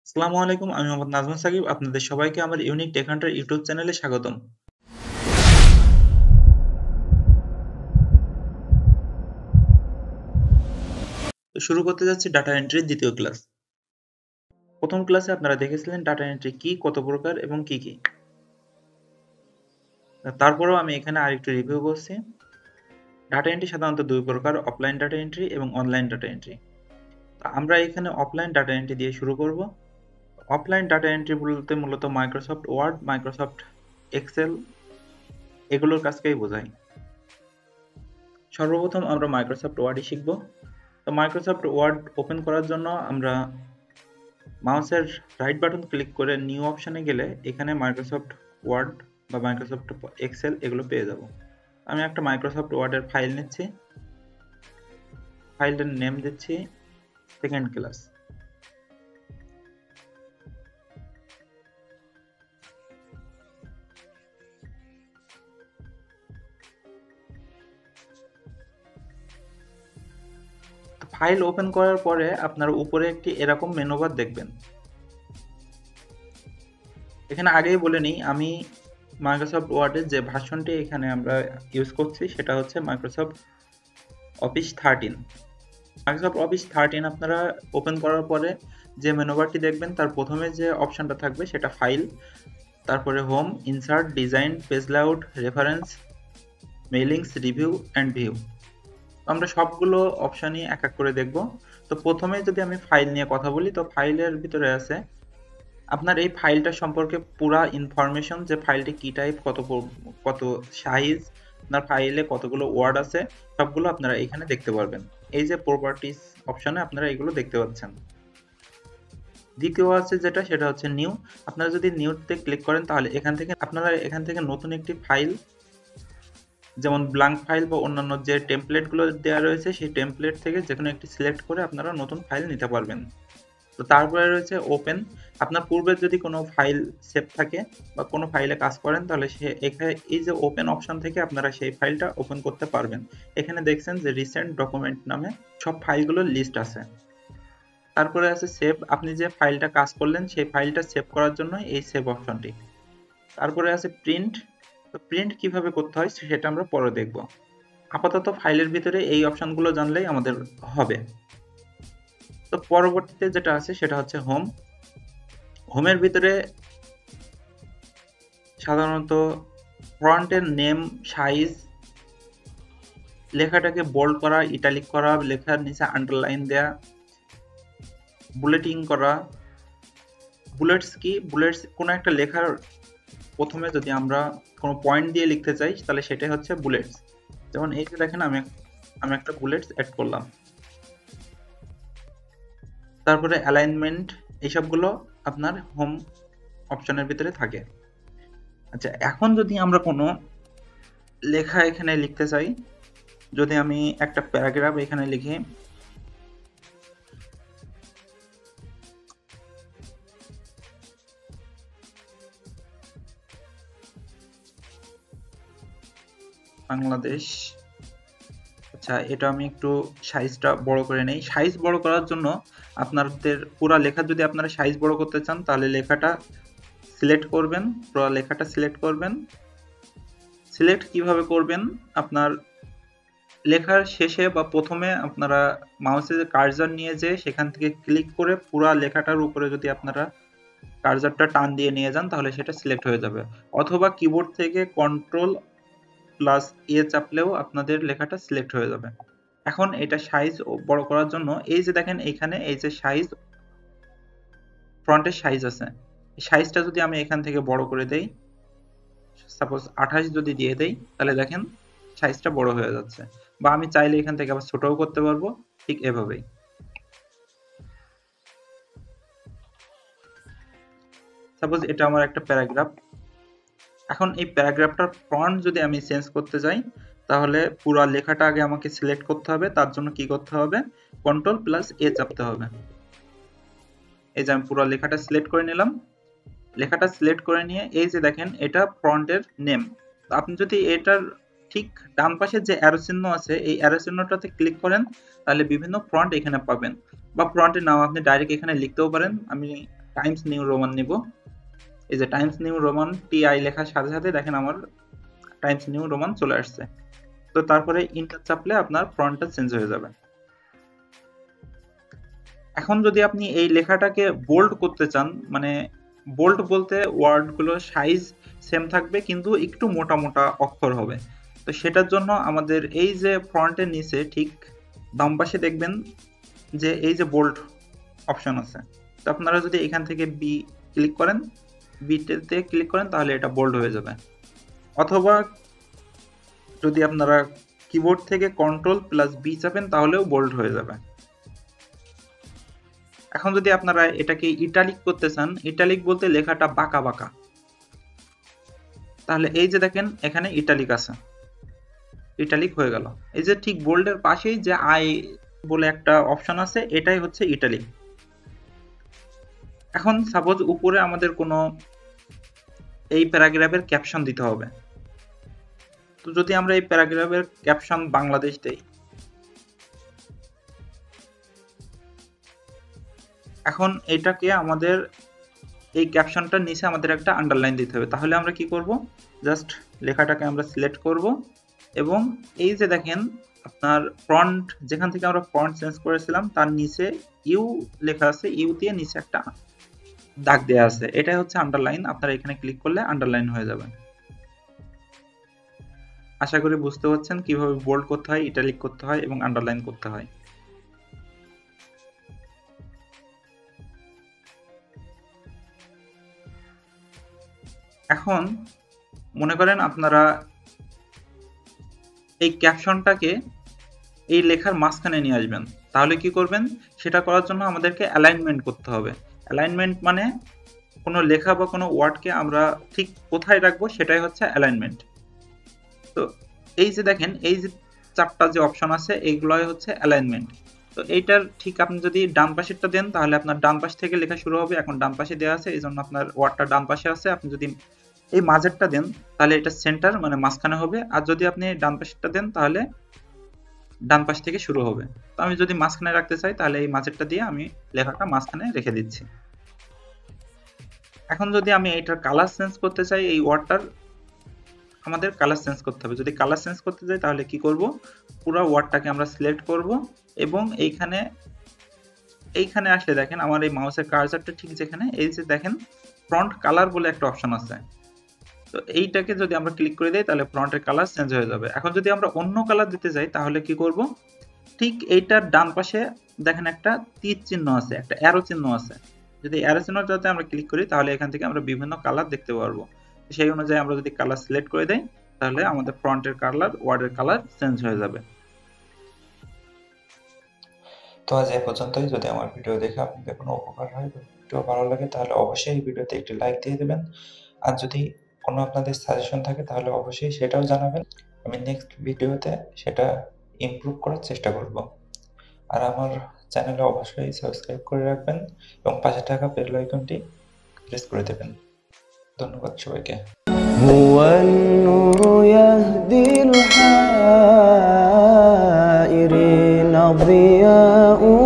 আসসালামু আলাইকুম, আমি মোহাম্মদ নাজমুল সাকিব। আপনাদের সবাইকে আমার ইউনিক টেক হান্টার ইউটিউব চ্যানেলে স্বাগতম। তো শুরু করতে যাচ্ছি ডাটা এন্ট্রির দ্বিতীয় ক্লাস। প্রথম ক্লাসে আপনারা দেখেছিলেন ডাটা এন্ট্রি কি, কত প্রকার এবং কি কি। তারপরেও আমি এখানে আরেকটু রিভিউ করছি। ডাটা এন্ট্রি সাধারণত দুই প্রকার, অফলাইন ডাটা এন্ট্রি এবং অনলাইন ডাটা এন্ট্রি। আমরা এখানে অফলাইন ডাটা এন্ট্রি দিয়ে শুরু করব। অফলাইন ডাটা এন্ট্রি বলতে মূলত মাইক্রোসফট ওয়ার্ড, মাইক্রোসফট এক্সেল এগুলোর কাজকেই বোঝায়। সর্বপ্রথম আমরা মাইক্রোসফট ওয়ার্ডই শিখব। তো মাইক্রোসফট ওয়ার্ড ওপেন করার জন্য আমরা মাউসের রাইট বাটন ক্লিক করে নিউ অপশনে গেলে এখানে মাইক্রোসফট ওয়ার্ড বা মাইক্রোসফট এক্সেল এগুলো পেয়ে যাব। আমি একটা মাইক্রোসফট ওয়ার্ডের ফাইল নিচ্ছি, ফাইলটার নেম দিচ্ছি সেকেন্ড ক্লাস। ফাইল ওপেন করার পরে আপনার উপরে একটি এরকম মেনু বার দেখবেন। এখানে আগেই বলে নিই, আমি মাইক্রোসফট ওয়ার্ডের যে ভার্সনটি এখানে আমরা ইউজ করছি সেটা হচ্ছে মাইক্রোসফট অফিস 13। মাইক্রোসফট অফিস 13 আপনারা ওপেন করার পরে যে মেনু বারটি দেখবেন তার প্রথমে যে অপশনটা থাকবে সেটা ফাইল, তারপরে home, insert, design, page layout, reference, mailings, review and view. আমরা সবগুলো অপশনই এক এক করে দেখব। তো প্রথমে যদি আমি ফাইল নিয়ে কথা বলি, তো ফাইলের ভিতরে আছে আপনার এই ফাইলটা সম্পর্কে পুরা ইনফরমেশন, যে ফাইলটি কি টাইপ, কত সাইজ, আপনার ফাইলে কতগুলো ওয়ার্ড আছে, সবগুলো আপনারা এখানে দেখতে পারবেন। এই যে প্রপার্টিজ অপশনে আপনারা এগুলো দেখতে পাচ্ছেন। দ্বিতীয় আছে যেটা, সেটা হচ্ছে নিউ। আপনারা যদি নিউতে ক্লিক করেন তাহলে এখান থেকে নতুন একটি ফাইল, যেমন ব্ল্যাঙ্ক ফাইল বা অন্যান্য যে টেমপ্লেটগুলো দেওয়া রয়েছে সেই টেমপ্লেট থেকে যে কোনো একটি সিলেক্ট করে আপনারা নতুন ফাইল নিতে পারবেন। তো তারপরে রয়েছে ওপেন। আপনার পূর্বে যদি কোনো ফাইল সেভ থাকে বা কোনো ফাইলে কাজ করেন তাহলে এখানে এই যে ওপেন অপশন থেকে আপনারা সেই ফাইলটা ওপেন করতে পারবেন। এখানে দেখছেন যে রিসেন্ট ডকুমেন্ট নামে সব ফাইলগুলোর লিস্ট আছে। তারপরে আছে সেভ। আপনি যে ফাইলটা কাজ করলেন সেই ফাইলটা সেভ করার জন্য এই সেভ অপশনটি। তারপরে আছে প্রিন্ট। তো প্রিন্ট কিভাবে করতে হয় সেটা আমরা পরে দেখব। আপাতত ফাইলের ভিতরে এই অপশনগুলো জানলেই আমাদের হবে। তো পরবর্তীতে যেটা আছে সেটা হচ্ছে হোম। হোমের ভিতরে সাধারণত ফন্টের নেম, সাইজ, লেখাটাকে বোল্ড করা, ইটালিক করা, লেখার নিচে আন্ডারলাইন দেয়া, বুলেটিং করা। বুলেটস কি? বুলেটস কোনো একটা লেখার প্রথমে যদি আমরা কোনো পয়েন্ট দিয়ে লিখতে চাই তাহলে সেটাই হচ্ছে বুলেটস। যেমন এই যে দেখেন আমি একটা বুলেটস অ্যাড করলাম। তারপরে অ্যালাইনমেন্ট, এইসবগুলো আপনার হোম অপশনের ভিতরে থাকে। আচ্ছা, এখন যদি আমরা কোনো লেখা এখানে লিখতে চাই, যদি আমি একটা প্যারাগ্রাফ এখানে লিখি, বাংলাদেশ। আচ্ছা, এটা আমি একটু সাইজটা বড় করে নেই। সাইজ বড় করার জন্য আপনাদের পুরো লেখা যদি আপনারা সাইজ বড় করতে চান তাহলে লেখাটা সিলেক্ট করবেন, পুরো লেখাটা সিলেক্ট করবেন। সিলেক্ট কিভাবে করবেন? আপনার লেখার শেষে বা প্রথমে আপনারা মাউসের কার্সার নিয়ে যেয়ে সেখান থেকে ক্লিক করে পুরো লেখাটার উপরে যদি আপনারা কার্সারটা টান দিয়ে নিয়ে যান তাহলে সেটা সিলেক্ট হয়ে যাবে। অথবা কিবোর্ড থেকে কন্ট্রোল প্লাস এ চাপলেও আপনাদের লেখাটা সিলেক্ট হয়ে যাবে। এখন এটা সাইজ বড় করার জন্য এই যে দেখেন এখানে এই যে সাইজ, ফ্রন্টের সাইজ আছে, এই সাইজটা যদি আমি এখান থেকে বড় করে দেই, সাপোজ 28 যদি দিয়ে দেই তাহলে দেখেন সাইজটা বড় হয়ে যাচ্ছে। বা আমি চাইলে এখান থেকে আবার ছোটও করতে পারবো, ঠিক এভাবেই। সাপোজ এটা আমার একটা প্যারাগ্রাফ। এখন এই প্যারাগ্রাফটার ফন্ট যদি আমি চেঞ্জ করতে যাই তাহলে পুরো লেখাটা আগে আমাকে সিলেক্ট করতে হবে। তার জন্য কি করতে হবে? কন্ট্রোল প্লাস এ চাপতে হবে। এই যে আমি পুরো লেখাটা সিলেক্ট করে নিলাম। লেখাটা সিলেক্ট করে নিয়ে এই যে দেখেন এটা ফন্টের নেম। আপনি যদি এটার ঠিক ডান পাশে যে অ্যারো চিহ্ন আছে এই অ্যারো চিহ্নটাতে ক্লিক করেন তাহলে বিভিন্ন ফন্ট এখানে পাবেন। বা ফন্টের নাম আপনি ডাইরেক্ট এখানে লিখতেও পারেন। আমি টাইমস নিউ রোমান নিব, এই যে টাইমস নিউ রোমান টিআই লেখার সাথে সাথে দেখেন আমার টাইমস নিউ রোমান চলে আসছে। তো তারপরে ইন্টার চাপলে আপনার ফন্টটা চেঞ্জ হয়ে যাবে। এখন যদি আপনি এই লেখাটাকে বোল্ড করতে চান, মানে বোল্ড বলতে ওয়ার্ডগুলো সাইজ সেম থাকবে কিন্তু একটু মোটা মোটা অক্ষর হবে, তো সেটার জন্য আমাদের এই যে ফন্টের নিচে ঠিক বাম পাশে দেখবেন যে এই যে বোল্ড অপশন আছে, তো আপনারা যদি এখান থেকে বি ক্লিক করেন, বিতে ক্লিক করেন তাহলে এটা বোল্ড হয়ে যাবে, অথবা যদি আপনারা কিবোর্ড থেকে কন্ট্রোল প্লাস বি চাপেন তাহলেও বোল্ড হয়ে যাবে। এখন যদি আপনারা এটাকে ইটালিক করতে চান, ইটালিক বলতে লেখাটা বাঁকা বাঁকা, তাহলে এই যে দেখেন এখানে ইটালিক আছে, ইটালিক হয়ে গেল। এই যে ঠিক বোল্ডের পাশেই যে আই বলে একটা অপশন আছে, এটাই হচ্ছে ইটালিক। এখন সাপোজ উপরে আমাদের কোনো এই প্যারাগ্রাফের ক্যাপশন দিতে হবে, তো যদি আমরা এই প্যারাগ্রাফের ক্যাপশন বাংলাদেশ দেই, এখন এটাকে আমাদের এই ক্যাপশনটার নিচে আমাদের একটা আন্ডারলাইন দিতে হবে। তাহলে আমরা কি করব, জাস্ট লেখাটাকে আমরা সিলেক্ট করব এবং এই যে দেখেন আপনার ফন্ট, যেখান থেকে আমরা ফন্ট চেঞ্জ করেছিলাম তার নিচে ইউ লেখা আছে, ইউ দিয়ে নিচে একটা দাগ দেওয়া আছে, এটাই হচ্ছে আন্ডারলাইন। আপনারা এখানে ক্লিক করলে আন্ডারলাইন হয়ে যাবে। আশা করি বুঝতে পারছেন কিভাবে বোল্ড করতে হয়, ইটালিক করতে হয় এবং আন্ডারলাইন করতে হয়। এখন মনে করেন আপনারা এই ক্যাপশনটাকে এই লেখার মাঝখানে নিয়ে আসবেন, তাহলে কি করবেন, সেটা করার জন্য আমাদেরকে অ্যালাইনমেন্ট করতে হবে। অ্যালাইনমেন্ট মানে কোনো লেখা বা কোনো ওয়ার্ডকে আমরা ঠিক কোথায় রাখবো সেটাই হচ্ছে অ্যালাইনমেন্ট। তো এই যে দেখেন এই যে চারটা যে অপশন আছে এইগুলোই হচ্ছে অ্যালাইনমেন্ট। তো এইটার ঠিক আপনি যদি ডান পাশেরটা দেন তাহলে আপনার ডান পাশ থেকে লেখা শুরু হবে, এখন ডান পাশে দেওয়া আছে এই জন্য আপনার ওয়ার্ডটা ডান পাশে আছে। আপনি যদি এই মাঝেরটা দেন তাহলে এটা সেন্টার মানে মাঝখানে হবে, আর যদি আপনি ডান পাশেরটা দেন তাহলে ডান পাশ থেকে শুরু হবে। তো আমি যদি মাঝখানে রাখতে চাই তাহলে এই মাঝেরটা দিয়ে আমি লেখাটা মাঝখানে রেখে দিচ্ছি। এখন যদি আমি এটার কালার চেঞ্জ করতে চাই, এই ওয়ার্ডটার আমাদের কালার চেঞ্জ করতে হবে। যদি কালার চেঞ্জ করতে চাই তাহলে কি করব, পুরো ওয়ার্ডটাকে আমরা সিলেক্ট করব এবং এইখানে আসলে দেখেন আমার এই মাউসের কার্সারটা ঠিক যেখানে, এই যে দেখেন ফন্ট কালার বলে একটা অপশন আছে, তো এইটাকে যদি আমরা ক্লিক করে দেই তাহলে ফন্টের কালার চেঞ্জ হয়ে যাবে। এখন যদি আমরা অন্য কালার দিতে চাই তাহলে কি করব, ঠিক এইটার ডান পাশে দেখেন একটা তীর চিহ্ন আছে, একটা অ্যারো চিহ্ন আছে, যদি অ্যারো চিহ্নটাতে আমরা ক্লিক করি তাহলে এখান থেকে আমরা বিভিন্ন কালার দেখতে পারবো। সেই অনুযায়ী আমরা যদি কালার সিলেক্ট করে দেই তাহলে আমাদের ফন্টের কালার, ওয়ার্ডের কালার চেঞ্জ হয়ে যাবে। তো আজ এই পর্যন্তই। যদি আমার ভিডিও দেখে আপনাদের কোনো উপকার হয় বা ভিডিও ভালো লাগে তাহলে অবশ্যই এই ভিডিওতে একটি লাইক দিয়ে দেবেন, আর যদি কোনো আপনাদের সাজেশন থাকে তাহলে অবশ্যই সেটাও জানাবেন। আমি নেক্সট ভিডিওতে সেটা ইমপ্রুভ করার চেষ্টা করব। আর আমার চ্যানেলে অবশ্যই সাবস্ক্রাইব করে রাখবেন এবং পাশে থাকা বেল আইকনটি প্রেস করে দেবেন। ধন্যবাদ সবাইকে। هو النور يهدي الحائرين ضياء